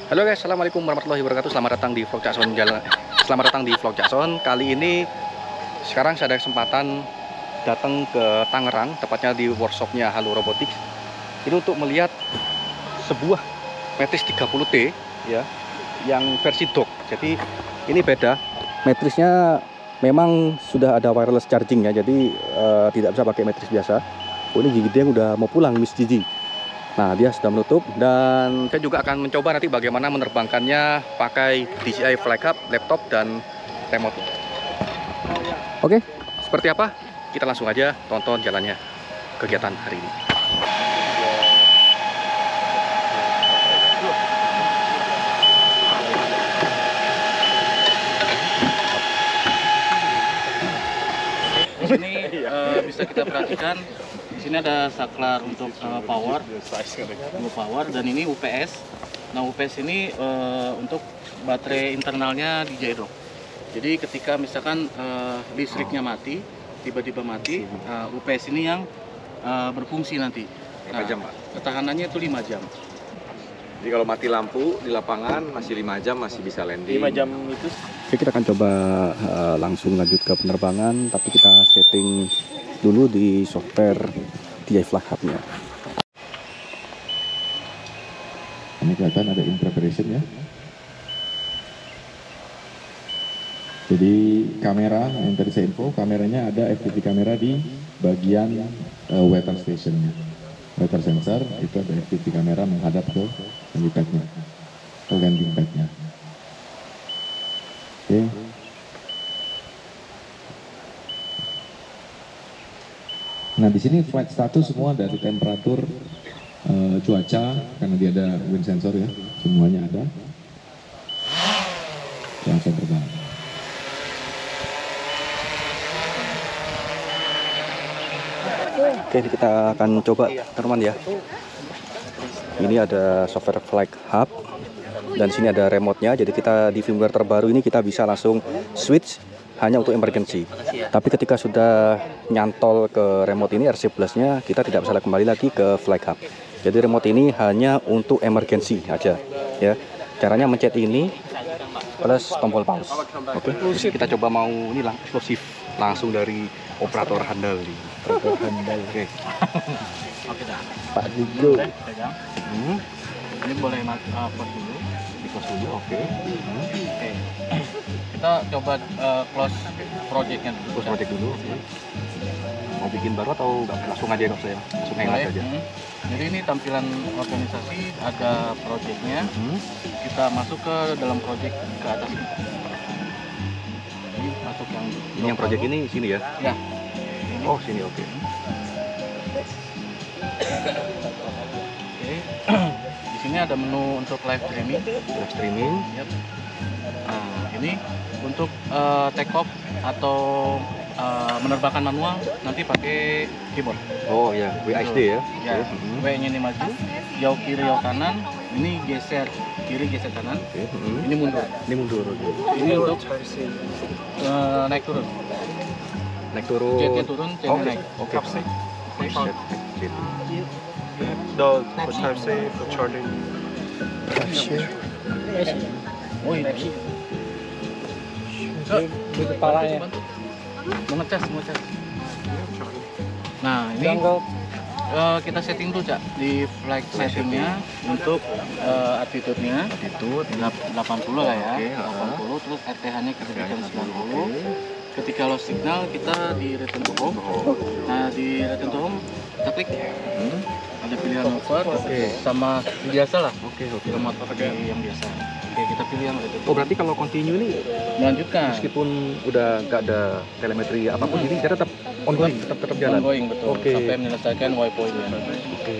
Halo guys, assalamualaikum warahmatullahi wabarakatuh. Selamat datang di vlog Cakson Selamat datang di vlog Cakson. Kali ini sekarang saya ada kesempatan datang ke Tangerang, tepatnya di workshopnya Halo Robotics. Ini untuk melihat sebuah Matrix 30T ya, yang versi dock. Jadi ini beda. Matrixnya memang sudah ada wireless charging ya, jadi tidak bisa pakai matrix biasa. Oh, ini gigi dia udah mau pulang, Miss Gigi. Nah, dia sudah menutup, dan saya juga akan mencoba nanti bagaimana menerbangkannya pakai DJI Flight Hub, laptop, dan remote. Oke, seperti apa? Kita langsung aja tonton jalannya kegiatan hari ini. Di sini bisa kita perhatikan. Di sini ada saklar untuk power, dan ini UPS. Nah, UPS ini untuk baterai internalnya di gyro. Jadi ketika misalkan listriknya mati, tiba-tiba mati, UPS ini yang berfungsi nanti. Berapa jam, Pak? Ketahanannya itu 5 jam. Jadi kalau mati lampu di lapangan masih 5 jam masih bisa landing. 5 jam itu. Oke, kita akan coba langsung lanjut ke penerbangan, tapi kita setting dulu di software DJI Flight Hub-nya. Ini kelihatan ada in preparation ya. Jadi kamera, yang tadi saya info, kameranya ada FPV kamera di bagian weather stationnya. Weather sensor itu ada FPV kamera menghadap ke helipad-nya, ke landing pad-nya. Oke. Nah, di sini flight status semua dari temperatur, cuaca, karena dia ada wind sensor ya, semuanya ada. Langsung terbang. Oke, kita akan coba teman ya. Ini ada software Flight Hub, dan sini ada remote-nya. Jadi kita di firmware terbaru ini kita bisa langsung switch hanya untuk emergency. Tapi ketika sudah nyantol ke remote ini RC+-nya, kita tidak bisa kembali lagi ke Flight Hub. Jadi remote ini hanya untuk emergency aja ya. Caranya mencet ini plus tombol pause. Oke, kita coba mau ini eksklusif langsung dari operator handal nih. Operator handal. Oke. Oke dah. Pak Digo. Boleh pegang. Ini boleh pause dulu. Di close dulu, oke. Oke. Kita coba close project-nya dulu. Close project dulu. Mau bikin baru atau langsung aja dong saya? Langsung hangat aja. Jadi ini tampilan organisasi, ada project-nya. Kita masuk ke dalam project ke atas ini. Jadi masuk yang Ini yang project ini sini ya? Ya. Oh, sini, oke. Oke. Di sini ada menu untuk live streaming. Live streaming. Yap. Nah, ini untuk take off atau menerbangkan manual nanti pakai keyboard. Oh ya, WASD ya? Ya, Oke. W-nya ini maju, jauh kiri jauh kanan, ini geser kiri geser kanan, Oke. ini mundur. Ini mundur. Oke. Ini untuk naik turun. Naik turun. Jetnya turun, jetnya Oke. naik. Oke. Oke. Set, set. No, for Type C, for charging. Oh ini. Di kepala ya. Mau ngecas. Nah ini kita setting tuh Cak di flight settingnya untuk attitude-nya. Attitude. 80 lah ya. Oke, 80, terus RTH-nya kita berikan 90. Ketika low signal kita di return to home. Nah di return to home kita klik. Ada pilihan over sama biasa lah. Oke. Remote yang biasa. Oke, kita pilih yang return to Oh, home. berarti kalau continue ini Melanjutkan. meskipun udah nggak ada telemetri apapun, ini dia tetap ongoing, tetap jalan. Ongoing betul. Oke. Sampai menyelesaikan waypoint-nya. Oke.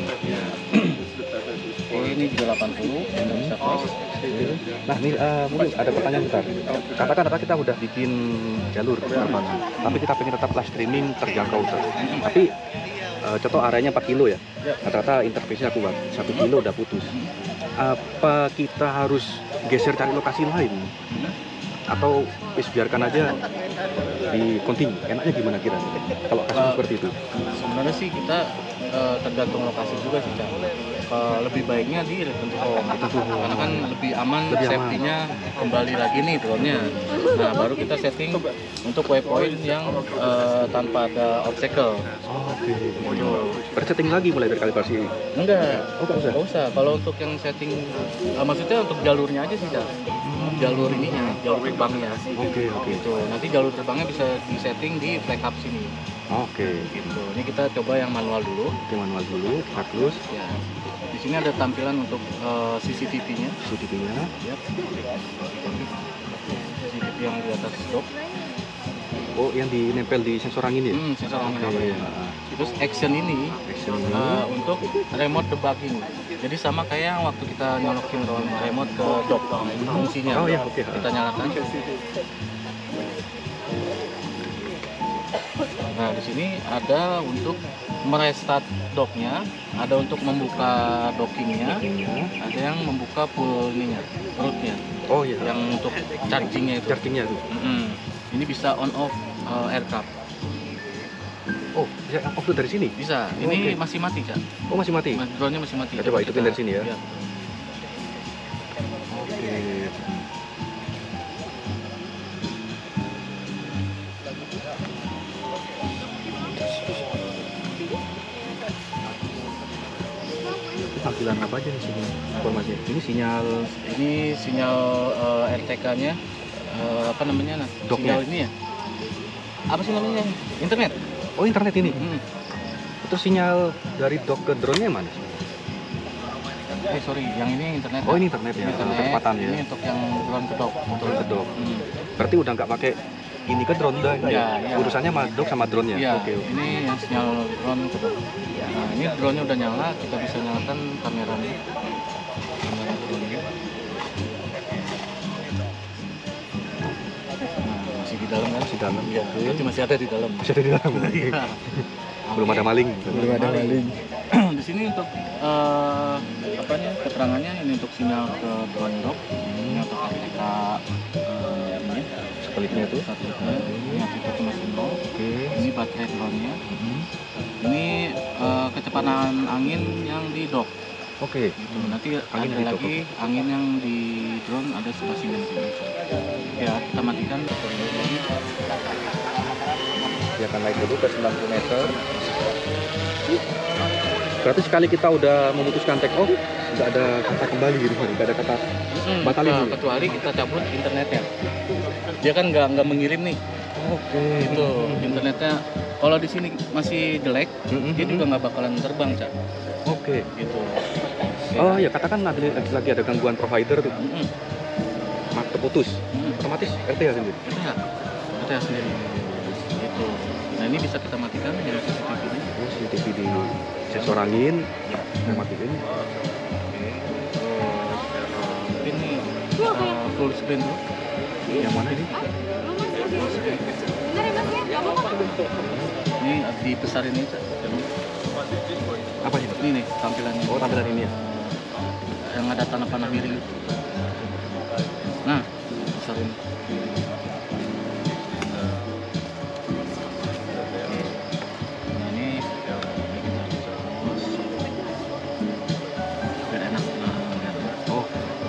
Oke, ini juga 80 yang nggak bisa close. Nah, ini mungkin ada pertanyaan bentar. Katakan kita udah bikin jalur penerbangan, tapi kita pengen tetap live streaming terjangkau terus. Tapi contoh areanya 4 kilo ya. Rata-rata interface-nya kuat. 1 kilo udah putus. Apa kita harus geser cari lokasi lain? Atau biarkan aja di continue? Enaknya gimana kira? Kalau kasus seperti itu? Sebenarnya sih kita tergantung lokasi juga sih Cak. lebih baiknya di return to home. Karena kan lebih aman, Lebih aman. safety-nya kembali lagi nih drone-nya. Nah, baru kita setting untuk waypoint yang tanpa ada obstacle. Oke. Gitu. Bersetting lagi mulai dari kalibrasi ini. Enggak, Oh, nggak usah? nggak usah. Kalau untuk yang setting, maksudnya untuk jalurnya aja sih, Cak. Jalur ininya, jalur terbangnya. Oke. Gitu. Nanti jalur terbangnya bisa disetting di flag hub sini. Oke. Gitu. Ini kita coba yang manual dulu. Oke, manual dulu, bagus. Ya. Di sini ada tampilan untuk CCTV-nya. CCTV-nya. Yap. CCTV yang di atas dock. Oh, yang dinempel di sensor angin ya? Sensor angin Oke. apa ya. Terus action ini Action ini. untuk remote debugging. Jadi sama kayak waktu kita nyolokin remote ke dock fungsinya. Oh, ya, oke. Kita nyalakan. Nah, di sini ada untuk merestart docknya, ada untuk membuka dockingnya, ada yang membuka perutnya, Oh iya. yang untuk chargingnya itu. Chargingnya tuh. Ini bisa on off aircraft. Oh, bisa off dari sini? Bisa. Ini Oke. masih mati, Cak. Oh, masih mati? Drone-nya masih mati. Coba hidupin dari sini ya. Iya. Oke. Tampilan apa aja nih sini informasi? Ini sinyal Ini sinyal RTK-nya, apa namanya? Nah, Docknya? sinyal ini ya. Apa sih namanya? Internet. oh internet ini. Hmm. Terus sinyal dari dock ke drone-nya mana? Sorry, yang ini internet. Oh ini internet ya, Internet. kecepatan ya. Ini untuk yang drone ke dock. Drone ke dock. Hmm. Berarti udah nggak pakai ini ke drone udah enggak ya? Iya, iya. Urusannya sama dock sama drone-nya. Iya, Oke. ini yang sinyal drone ke dock. Nah, ini drone-nya udah nyala, kita bisa nyalakan kameranya. Kamera drone-nya. Nah, masih di dalam kan? Masih dalam. Iya, Oke. berarti masih ada di dalam. Masih ada di dalam. Iya. Belum ada maling. Belum ada maling. Di sini untuk apanya keterangannya ini untuk sinyal ke drone dock, ini untuk RTK ini Satelitnya tuh. satelitnya, ini aktivitas masih nol. Oke. Ini baterai drone-nya. Ini kecepatan angin yang di dock. Oke. Gitu. Nanti Angin ada di dock, lagi angin yang di drone ada 11 cm. Ya kita matikan. Dia akan naik dulu ke 90 meter. Berarti sekali kita udah memutuskan take off, nggak ada kata kembali gitu, nggak ada kata batalin Nah, dulu. kecuali kita cabut internetnya. Dia kan nggak mengirim nih. Oke. Itu internetnya. Kalau di sini masih jelek, dia juga nggak bakalan terbang, Cak. Oke. Gitu. Oh ya, katakan lagi ada gangguan provider tuh, terputus, otomatis RTH sendiri. Kita sendiri. Gitu. Nah ini bisa kita matikan yang CCTV ini. Oh, CCTV di sensor angin, kita matiin. Oke. Ini full screen dulu. Yang mana ini? Ini dibesarin ini, Cak. Apa ini? Ini nih tampilannya. Oh, tampilan ini ya. Yang ada tanah panah miring. Nah, besarin. Nah, ini biar enak. Oh.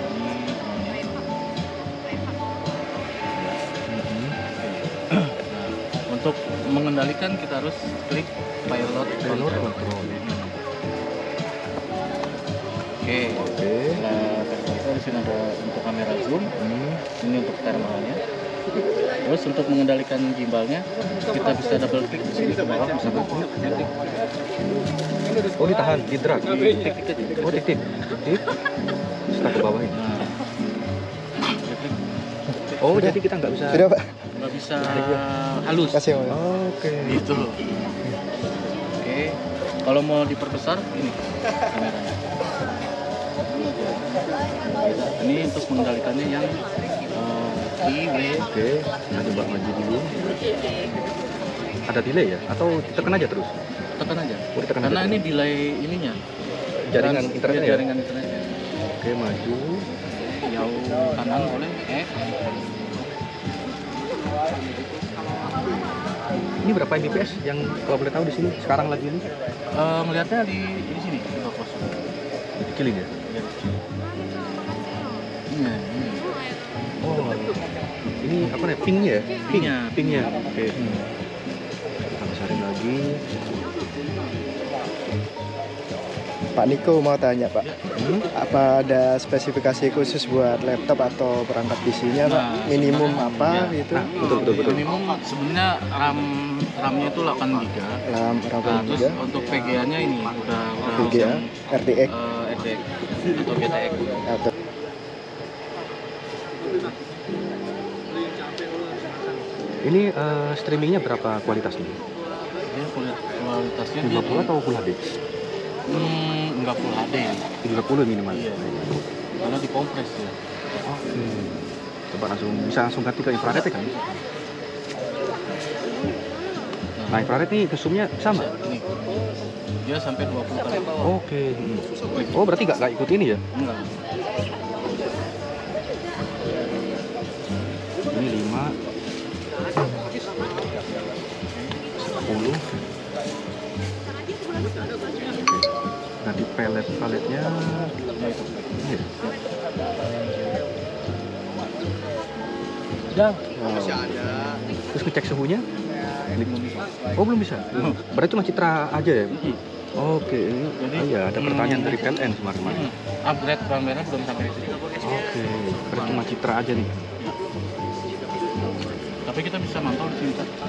Untuk mengendalikan kita harus klik pilot Pilot control. control. Oke. Oke. Nah, kita di sini ada untuk kamera zoom, ini untuk thermalnya. Terus untuk mengendalikan gimbalnya, kita bisa double klik di sini ke bawah, bisa double klik. Oh, ditahan, di drag. Tik-tik aja. Oh, titik. Titik. Setelah ke bawah ini. Nah, klik. Oh, jadi kita nggak bisa. Sudah, Pak. Nggak bisa halus. Kasih, Pak. Oke. Gitu. Oke. Kalau mau diperbesar, ini kameranya. Ini untuk mengendalikannya yang I, W. Oke, kita coba maju dulu. Ada delay ya? Atau ditekan aja terus? Tekan aja. Oh, ditekan Karena aja ini delay ininya. Jaringan internetnya ya? Jaringan internetnya. Oke, maju. Jauh kanan boleh. Ini berapa Mbps yang kalau boleh tahu di sini sekarang lagi ini? Melihatnya di sini di Bapos. dikecilin ya? Ini. Oh, ini apa nih? Pinknya ya? Pinknya. Pinknya. Oke. Kita besarin lagi. Pak Niko mau tanya Pak, apa ada spesifikasi khusus buat laptop atau perangkat PC-nya Pak? Nah, Minimum sebenarnya, apa ya. gitu? Nah, betul. Minimum sebenarnya RAM-nya itu 8 GB. RAM Nah, RAM terus juga, untuk VGA-nya ini udah VGA, RTX RTX atau GTX. atau Ini streamingnya berapa kualitasnya? Dia kualitasnya dia 50 atau Full HD? nggak Full HD. 30 minimal. Iya. Karena dikompres ya. Oke. Coba bisa langsung ganti ke infrared ya kan? Nah, infrared ini zoomnya sama? Ini. Dia sampai 20 kali. Oke. Oh, berarti nggak ikut ini ya? Enggak. Ini 5 10. Nanti paletnya ini ya? Terus ngecek suhunya? Oh, belum bisa. Berarti cuma citra aja ya? Oke, ini iya ada pertanyaan dari PLN kemarin. Upgrade kamera belum sampai di situ. Oke, berarti cuma citra aja nih. Tapi kita bisa mantau di sini kan.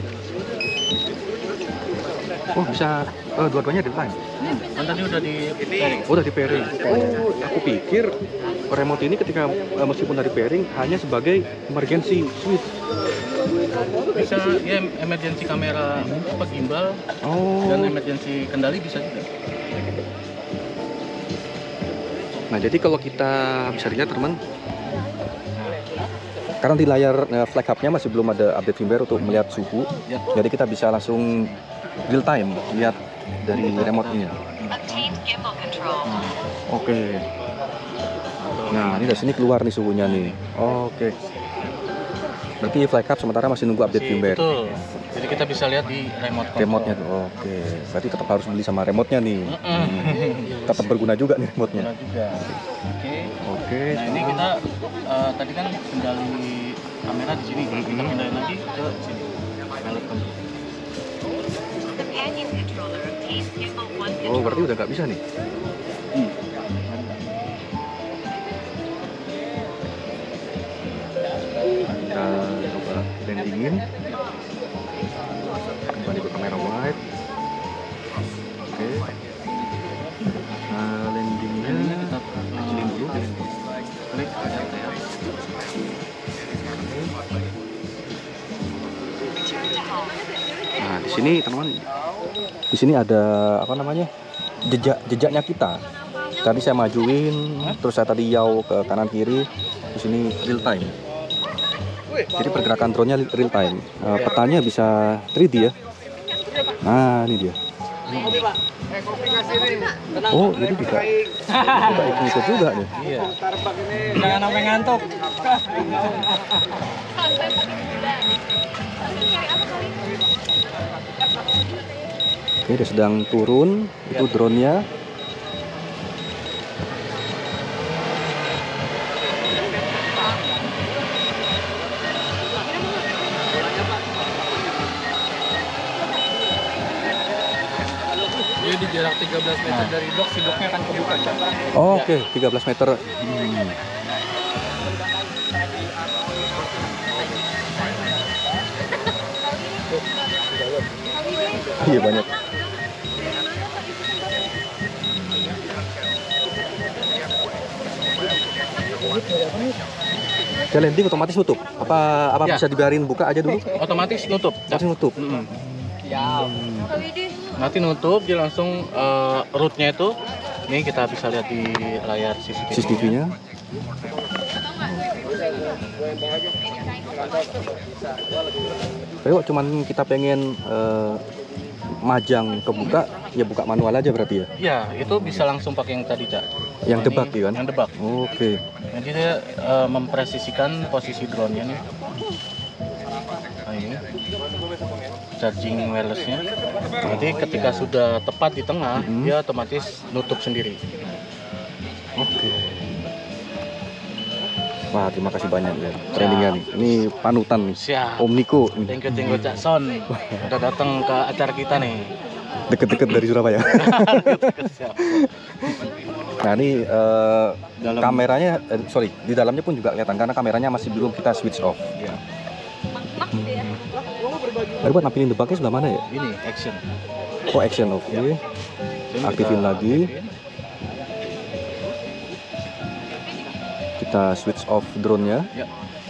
Oh, bisa dua-duanya real time. Kan tadi udah di pairing. Oh, udah di pairing. Oh, aku pikir remote ini ketika meskipun dari pairing hanya sebagai emergency switch. Bisa ya emergency kamera apa gimbal Oh. dan emergency kendali bisa juga. Nah, jadi kalau kita bisa lihat teman, karena di layar flag hub-nya masih belum ada update firmware untuk melihat suhu, Ya. jadi kita bisa langsung real time lihat dari remote-nya. Oke. Nah, ini dari sini keluar nih suhunya nih. Oke. Berarti flag hub sementara masih nunggu update firmware. Betul. Jadi kita bisa lihat di remote control. Remote-nya tuh. Oke. Berarti tetap harus beli sama remote-nya nih. Tetap berguna juga nih remote-nya. Benar juga. Oke. Oke. Nah ini kita tadi kan kendali kamera di sini. Kita pindahin lagi ke sini. Pilot control. Oh, berarti udah nggak bisa nih. Kita coba landingin. Kembali ke kamera wide. Oke. Nah, landingnya Ini kita kecilin dulu. klik. Nah, di sini teman-teman, di sini ada apa namanya, jejaknya kita. Tadi saya majuin, terus saya tadi yaw ke kanan kiri. Di sini real time. Jadi pergerakan drone-nya real time. Petanya bisa 3D ya. Nah, ini dia. Oh, jadi bisa ikut juga nih. Iya. Jangan sampai ngantuk. Oke, dia sedang turun. Itu drone-nya. Dia di jarak 13 meter dari dok, si doknya akan kebuka. Oh, oke, 13 meter. Iya, banyak. Dia landing otomatis nutup. Apa Ya. bisa dibiarin buka aja dulu? Otomatis nutup. Otomatis nutup. Nanti nutup dia langsung route-nya itu. Ini kita bisa lihat di layar CCTV. CCTV-nya. Kalau cuman kita pengen majang kebuka, ya buka manual aja berarti ya? Ya, itu bisa langsung pakai yang tadi, Cak. Yang Nah, debug ini ya kan? Yang debug. Oke. Jadi dia mempresisikan posisi drone-nya nih. Nah, ini charging wireless-nya. Nanti ketika sudah tepat di tengah, dia otomatis nutup sendiri. Oke. Wah, terima kasih banyak ya. Trainingnya nih. Ini panutan nih. Siap. Om Niko. Thank you Cak Son. Udah datang ke acara kita nih. Deket-deket dari Surabaya. Siap. Nah ini Dalam- kameranya, sorry, di dalamnya pun juga kelihatan karena kameranya masih belum kita switch off. Ya. Tadi buat nampilin debaknya sebelah mana ya? Ini action. Oh action, oke. Ini Aktifin kita lagi. aktifin. Kita switch off drone-nya. Ya.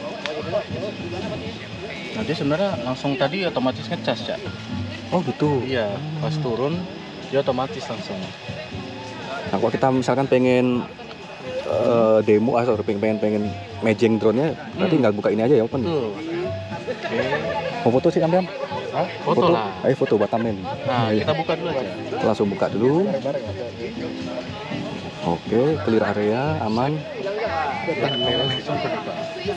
Nah dia sebenarnya langsung tadi otomatis ngecas Cak. Oh gitu. Iya, pas turun dia otomatis langsung. Nah kalau kita misalkan pengen demo atau pengen mejeng drone-nya, berarti tinggal buka ini aja ya, open. Tuh. Oke. Mau foto sih kameramen? Hah? Foto lah. Ayo foto buat thumbnail. Nah, Ayo. kita buka dulu aja. Langsung buka dulu. Oke, clear area, aman. Langsung kebuka.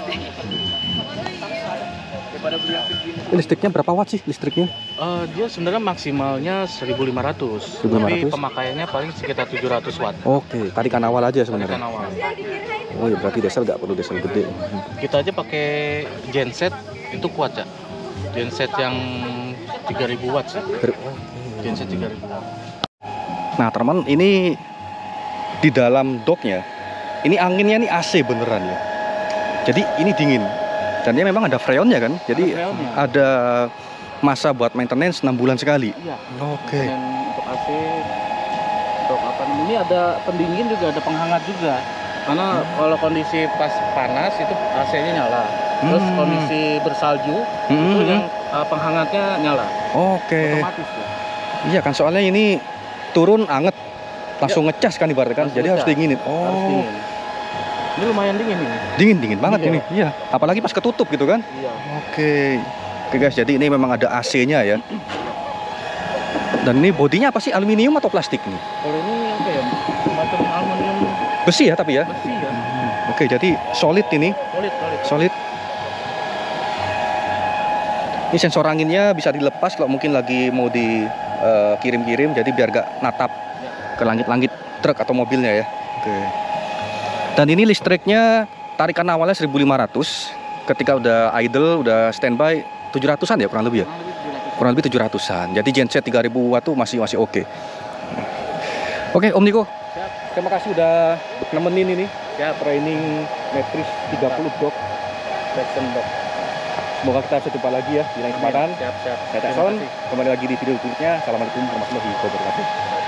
Listriknya berapa watt sih listriknya? Dia sebenarnya maksimalnya 1500. 1500? Tapi pemakaiannya paling sekitar 700 watt. Oke, tarikan awal aja Tarikan sebenarnya. awal. Oh ya berarti diesel nggak perlu diesel gede. Kita aja pakai genset itu kuat ya. Genset yang 3000 watt ya. Genset 3000 watt. Nah teman, ini di dalam docknya, ini anginnya nih AC beneran ya. Jadi ini dingin. Dan dia memang ada freonnya kan. Jadi Ada freonnya. ada masa buat maintenance 6 bulan sekali. Iya. Oke. Dan untuk AC, untuk apa namanya, ini ada pendingin juga, ada penghangat juga. Karena kalau kondisi pas panas itu AC-nya nyala. Terus Hmm. kondisi bersalju itu Hmm. yang penghangatnya nyala. Oke. Otomatis ya. Iya kan soalnya ini turun anget langsung ngecas kan ibaratnya kan. Langsung Jadi harus ngecas. dinginin. Harus Oh. dingin. Ini lumayan dingin ini. Dingin banget Iya. ini. Iya. Apalagi pas ketutup gitu kan. Iya. Oke. Oke guys, jadi ini memang ada AC-nya ya. Dan ini bodinya apa sih? Aluminium atau plastik nih? Kalau ini apa ya? Semacam aluminium Besi ya tapi ya. besi ya. Oke, jadi solid ini, Solid, solid. solid. Ini sensor anginnya bisa dilepas kalau mungkin lagi mau dikirim-kirim, jadi biar gak natap ke langit-langit truk atau mobilnya ya. Oke. Dan ini listriknya tarikan awalnya 1.500. Ketika udah idle, udah standby 700-an ya kurang lebih ya. Kurang lebih 700-an. Jadi genset 3000 watt tuh masih oke. Oke, Om Niko. Terima kasih udah nemenin ini. Ya, training Matrix 30 dock. Section dock. Semoga kita bisa jumpa lagi ya di lain kesempatan. Siap. Saya Cak Son, kembali lagi di video berikutnya. Assalamualaikum warahmatullahi wabarakatuh.